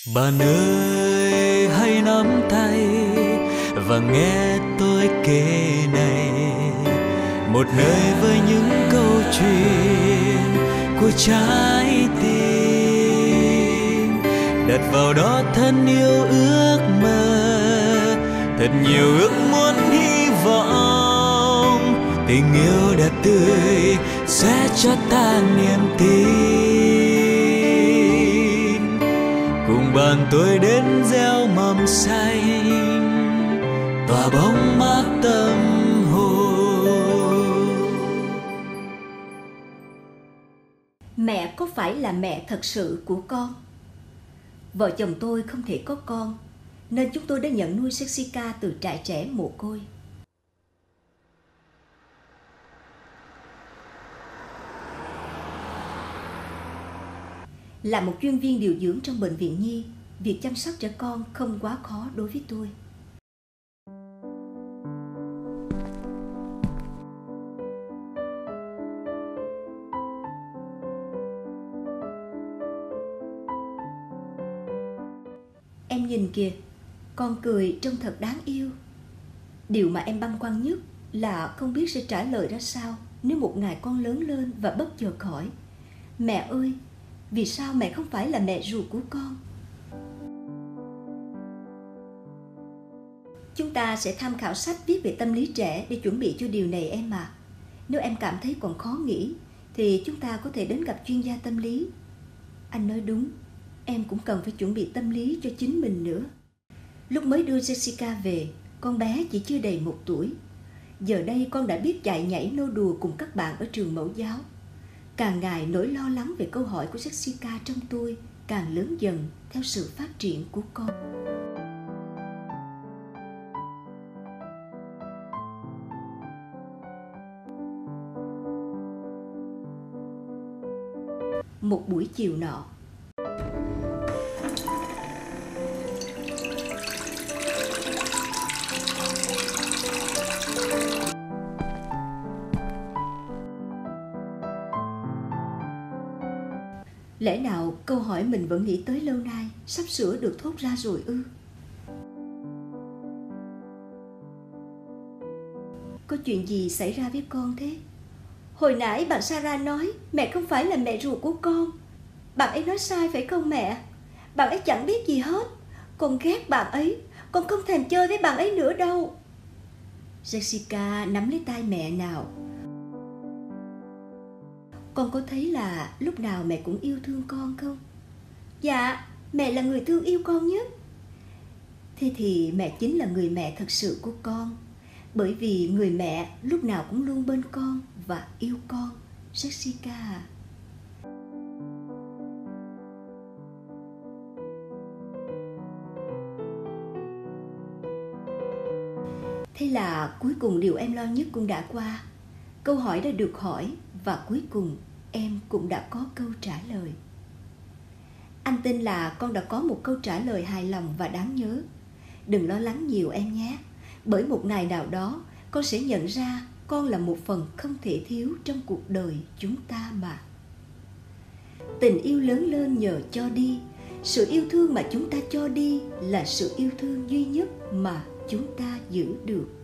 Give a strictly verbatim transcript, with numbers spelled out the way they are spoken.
Bạn ơi hãy nắm tay và nghe tôi kể này, một nơi với những câu chuyện của trái tim, đặt vào đó thân yêu ước mơ, thật nhiều ước muốn hy vọng, tình yêu đẹp tươi sẽ cho ta niềm tin, cùng bạn tôi đến gieo mầm xanh, tỏa bóng mát tâm hồn. Mẹ có phải là mẹ thật sự của con? Vợ chồng tôi không thể có con, nên chúng tôi đã nhận nuôi Jessica từ trại trẻ mồ côi. Là một chuyên viên điều dưỡng trong bệnh viện nhi, việc chăm sóc trẻ con không quá khó đối với tôi. Em nhìn kìa, con cười trông thật đáng yêu. Điều mà em băn khoăn nhất là không biết sẽ trả lời ra sao nếu một ngày con lớn lên và bất chợt hỏi: mẹ ơi, vì sao mẹ không phải là mẹ ruột của con? Chúng ta sẽ tham khảo sách viết về tâm lý trẻ để chuẩn bị cho điều này em ạ. À. Nếu em cảm thấy còn khó nghĩ thì chúng ta có thể đến gặp chuyên gia tâm lý. Anh nói đúng, em cũng cần phải chuẩn bị tâm lý cho chính mình nữa. Lúc mới đưa Jessica về, con bé chỉ chưa đầy một tuổi. Giờ đây con đã biết chạy nhảy nô đùa cùng các bạn ở trường mẫu giáo. Càng ngày nỗi lo lắng về câu hỏi của Jessica trong tôi càng lớn dần theo sự phát triển của con. Một buổi chiều nọ, lẽ nào câu hỏi mình vẫn nghĩ tới lâu nay sắp sửa được thốt ra rồi ư? Có chuyện gì xảy ra với con thế? Hồi nãy bạn Sarah nói mẹ không phải là mẹ ruột của con. Bạn ấy nói sai phải không mẹ? Bạn ấy chẳng biết gì hết. Con ghét bạn ấy. Con không thèm chơi với bạn ấy nữa đâu. Jessica nắm lấy tay mẹ nào. Con có thấy là lúc nào mẹ cũng yêu thương con không? Dạ, mẹ là người thương yêu con nhất. Thế thì mẹ chính là người mẹ thật sự của con. Bởi vì người mẹ lúc nào cũng luôn bên con và yêu con, Jessica à. Thế là cuối cùng điều em lo nhất cũng đã qua. Câu hỏi đã được hỏi và cuối cùng em cũng đã có câu trả lời. Anh tin là con đã có một câu trả lời hài lòng và đáng nhớ. Đừng lo lắng nhiều em nhé. Bởi một ngày nào đó con sẽ nhận ra con là một phần không thể thiếu trong cuộc đời chúng ta mà. Tình yêu lớn lên nhờ cho đi. Sự yêu thương mà chúng ta cho đi là sự yêu thương duy nhất mà chúng ta giữ được.